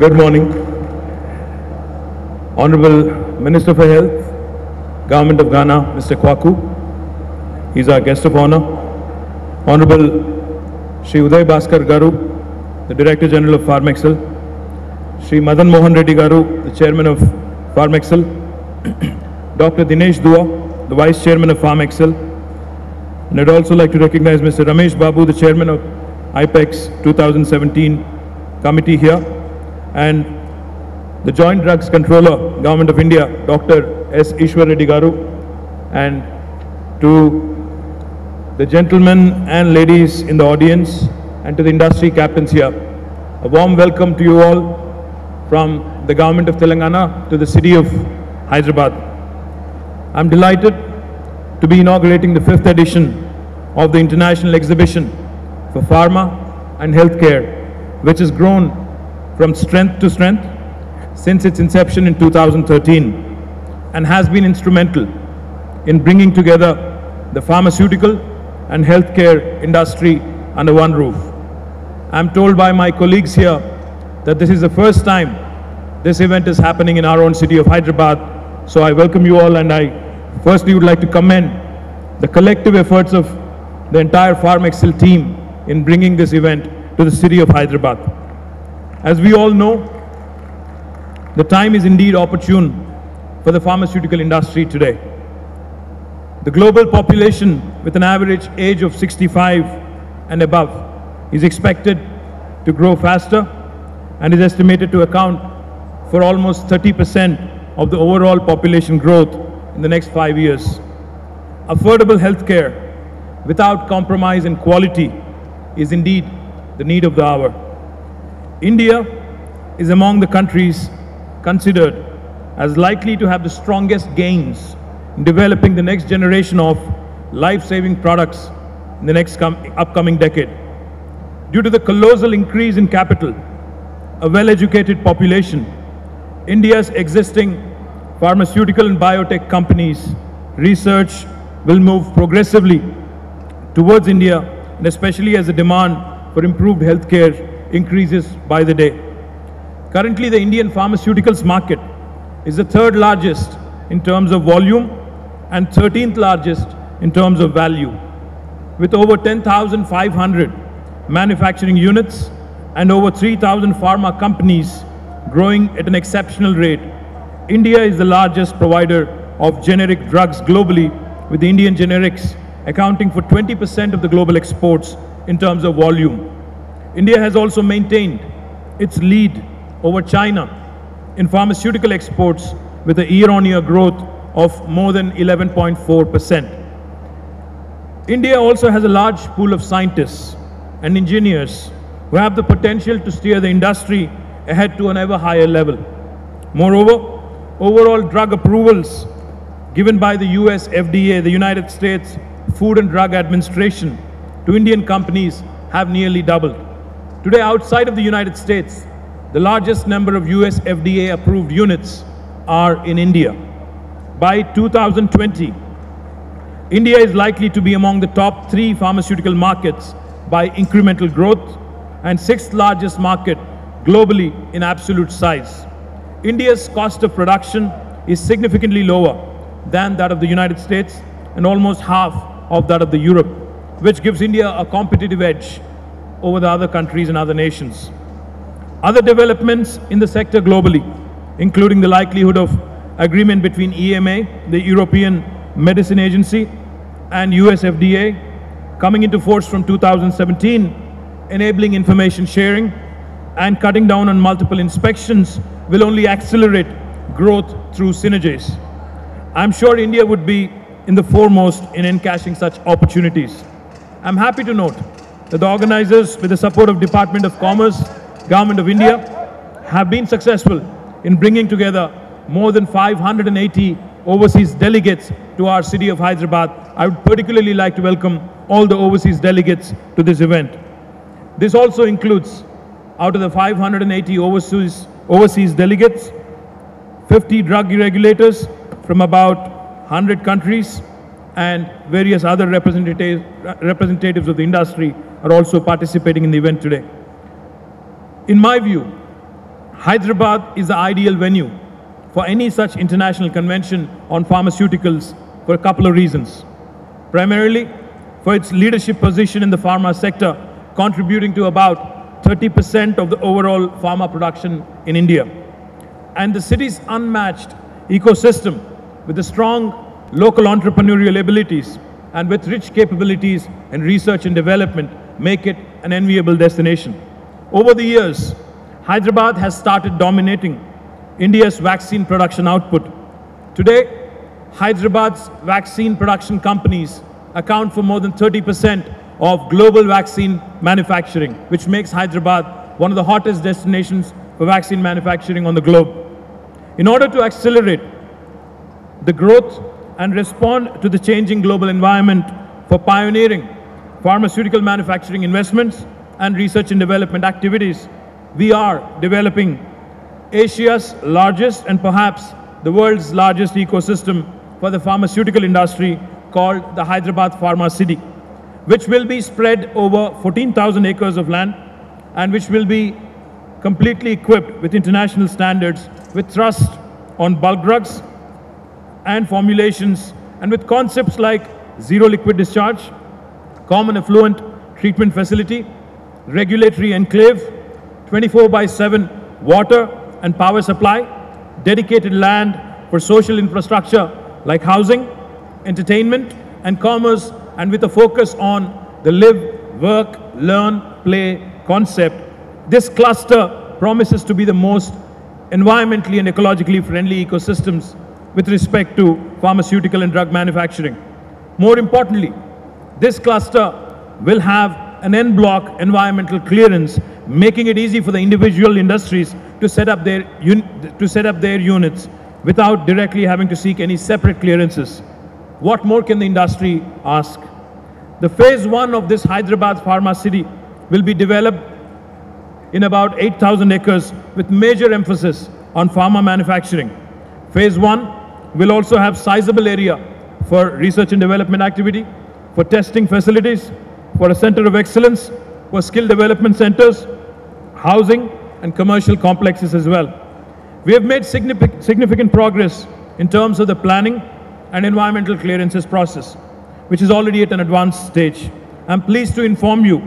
Good morning. Honorable Minister for Health, Government of Ghana, Mr. Kwaku. He's our guest of honor. Honorable Shri Uday Bhaskar Garu, the Director General of Pharmexcel. Shri Madan Mohan Reddy Garu, the Chairman of Pharmexcel. Dr. Dinesh Dua, the Vice Chairman of Pharmexcel. And I'd also like to recognize Mr. Ramesh Babu, the Chairman of IPEX 2017 committee here, and the Joint Drugs Controller, Government of India, Dr. S. Ishwar Reddy Garu, and to the gentlemen and ladies in the audience, and to the industry captains here, a warm welcome to you all from the Government of Telangana to the city of Hyderabad. I'm delighted to be inaugurating the 5th edition of the International Exhibition for Pharma and Healthcare, which has grown from strength to strength since its inception in 2013 and has been instrumental in bringing together the pharmaceutical and healthcare industry under one roof. I'm told by my colleagues here that this is the first time this event is happening in our own city of Hyderabad. So I welcome you all, and I firstly would like to commend the collective efforts of the entire Pharmexcel team in bringing this event to the city of Hyderabad. As we all know, the time is indeed opportune for the pharmaceutical industry today. The global population with an average age of 65 and above is expected to grow faster and is estimated to account for almost 30% of the overall population growth in the next 5 years. Affordable healthcare without compromise in quality is indeed the need of the hour. India is among the countries considered as likely to have the strongest gains in developing the next generation of life-saving products in the next upcoming decade. Due to the colossal increase in capital, a well-educated population, India's existing pharmaceutical and biotech companies' research will move progressively towards India, and especially as the demand for improved healthcare increases by the day. Currently, the Indian pharmaceuticals market is the 3rd largest in terms of volume and 13th largest in terms of value. With over 10,500 manufacturing units and over 3,000 pharma companies growing at an exceptional rate, India is the largest provider of generic drugs globally, with the Indian generics accounting for 20% of the global exports in terms of volume. India has also maintained its lead over China in pharmaceutical exports with a year-on-year growth of more than 11.4%. India also has a large pool of scientists and engineers who have the potential to steer the industry ahead to an ever higher level. Moreover, overall drug approvals given by the US FDA, the United States Food and Drug Administration, to Indian companies have nearly doubled. Today, outside of the United States, the largest number of US FDA approved units are in India. By 2020, India is likely to be among the top 3 pharmaceutical markets by incremental growth and 6th largest market globally in absolute size. India's cost of production is significantly lower than that of the United States and almost half of that of the Europe, which gives India a competitive edge over the other countries and other nations. Other developments in the sector globally, including the likelihood of agreement between EMA, the European Medicine Agency, and US FDA, coming into force from 2017, enabling information sharing and cutting down on multiple inspections, will only accelerate growth through synergies. I'm sure India would be in the foremost in encashing such opportunities. I'm happy to note that the organizers, with the support of Department of Commerce, Government of India, have been successful in bringing together more than 580 overseas delegates to our city of Hyderabad. I would particularly like to welcome all the overseas delegates to this event. This also includes, out of the 580 overseas delegates, 50 drug regulators from about 100 countries, and various other representatives of the industry are also participating in the event today. In my view, Hyderabad is the ideal venue for any such international convention on pharmaceuticals for a couple of reasons. Primarily, for its leadership position in the pharma sector, contributing to about 30% of the overall pharma production in India. And the city's unmatched ecosystem with the strong local entrepreneurial abilities and with rich capabilities in research and development make it an enviable destination. Over the years, Hyderabad has started dominating India's vaccine production output. Today, Hyderabad's vaccine production companies account for more than 30% of global vaccine manufacturing, which makes Hyderabad one of the hottest destinations for vaccine manufacturing on the globe. In order to accelerate the growth and respond to the changing global environment for pioneering pharmaceutical manufacturing investments and research and development activities, we are developing Asia's largest and perhaps the world's largest ecosystem for the pharmaceutical industry called the Hyderabad Pharma City, which will be spread over 14,000 acres of land and which will be completely equipped with international standards with thrust on bulk drugs and formulations and with concepts like zero liquid discharge, common effluent treatment facility, regulatory enclave, 24/7 water and power supply, dedicated land for social infrastructure like housing, entertainment and commerce, and with a focus on the live, work, learn, play concept. This cluster promises to be the most environmentally and ecologically friendly ecosystems with respect to pharmaceutical and drug manufacturing. More importantly, this cluster will have an en bloc environmental clearance, making it easy for the individual industries to set up their units without directly having to seek any separate clearances. What more can the industry ask? The phase 1 of this Hyderabad Pharma City will be developed in about 8,000 acres with major emphasis on pharma manufacturing. Phase 1 will also have sizable area for research and development activity, for testing facilities, for a center of excellence, for skill development centers, housing and commercial complexes as well. We have made significant progress in terms of the planning and environmental clearances process, which is already at an advanced stage. I'm pleased to inform you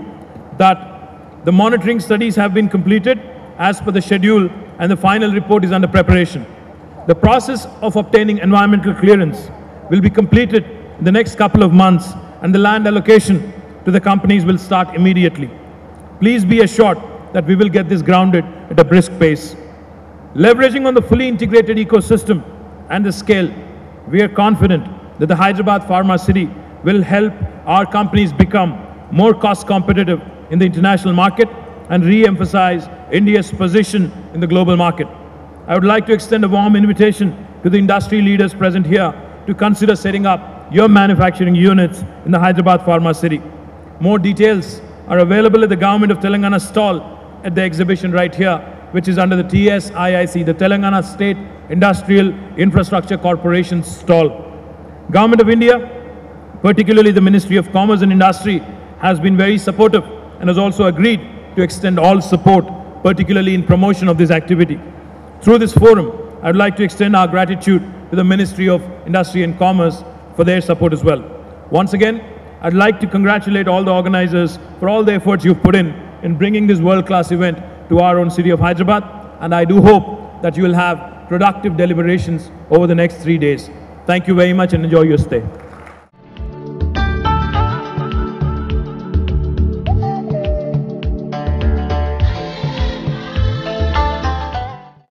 that the monitoring studies have been completed as per the schedule and the final report is under preparation. The process of obtaining environmental clearance will be completed in the next couple of months and the land allocation to the companies will start immediately. Please be assured that we will get this grounded at a brisk pace. Leveraging on the fully integrated ecosystem and the scale, we are confident that the Hyderabad Pharma City will help our companies become more cost competitive in the international market and re-emphasize India's position in the global market. I would like to extend a warm invitation to the industry leaders present here to consider setting up your manufacturing units in the Hyderabad Pharma City. More details are available at the Government of Telangana stall at the exhibition right here, which is under the TSIIC, the Telangana State Industrial Infrastructure Corporation stall. Government of India, particularly the Ministry of Commerce and Industry, has been very supportive and has also agreed to extend all support, particularly in promotion of this activity. Through this forum, I would like to extend our gratitude to the Ministry of Industry and Commerce for their support as well. Once again, I'd like to congratulate all the organizers for all the efforts you've put in bringing this world-class event to our own city of Hyderabad, and I do hope that you will have productive deliberations over the next 3 days. Thank you very much and enjoy your stay.